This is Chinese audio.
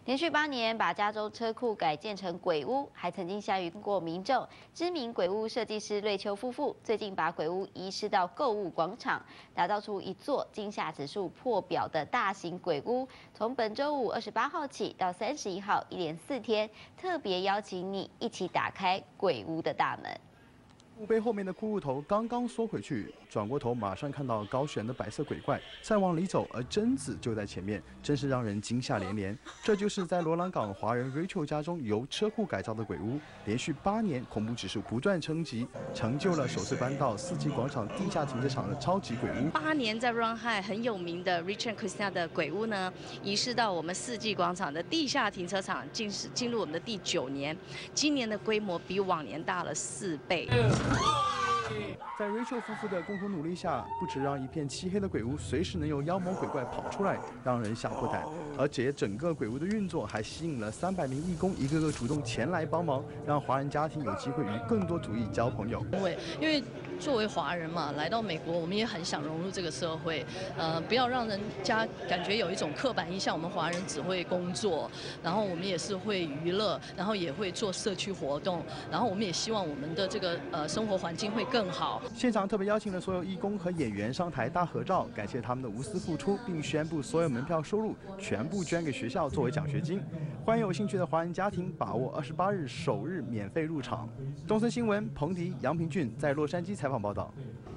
连续8年把加州车库改建成鬼屋，还曾经吓晕过民众。知名鬼屋设计师瑞秋夫妇最近把鬼屋移师到购物广场，打造出一座惊吓指数破表的大型鬼屋。从本周五28号起到31号，一连4天，特别邀请你一起打开鬼屋的大门。 墓碑后面的骷髅头刚刚缩回去，转过头马上看到高悬的白色鬼怪，再往里走，而贞子就在前面，真是让人惊吓连连。这就是在罗兰港华人 Rachel 家中由车库改造的鬼屋，连续8年恐怖指数不断升级，成就了首次搬到四季广场地下停车场的超级鬼屋。 8年在 Run High 很有名的 Richard Christina 的鬼屋呢，移师到我们四季广场的地下停车场，进入我们的第9年，今年的规模比往年大了4倍。 在 Rachel 夫妇的共同努力下，不止让一片漆黑的鬼屋随时能有妖魔鬼怪跑出来，让人吓破胆，而且整个鬼屋的运作还吸引了300名义工，一个个主动前来帮忙，让华人家庭有机会与更多族裔交朋友。 因为作为华人嘛，来到美国，我们也很想融入这个社会，不要让人家感觉有一种刻板印象，我们华人只会工作，然后我们也是会娱乐，然后也会做社区活动，然后我们也希望我们的这个生活环境会更好。 现场特别邀请了所有义工和演员上台大合照，感谢他们的无私付出，并宣布所有门票收入全部捐给学校作为奖学金。欢迎有兴趣的华人家庭把握28日首日免费入场。东森新闻彭迪、杨平俊在洛杉矶采访报道。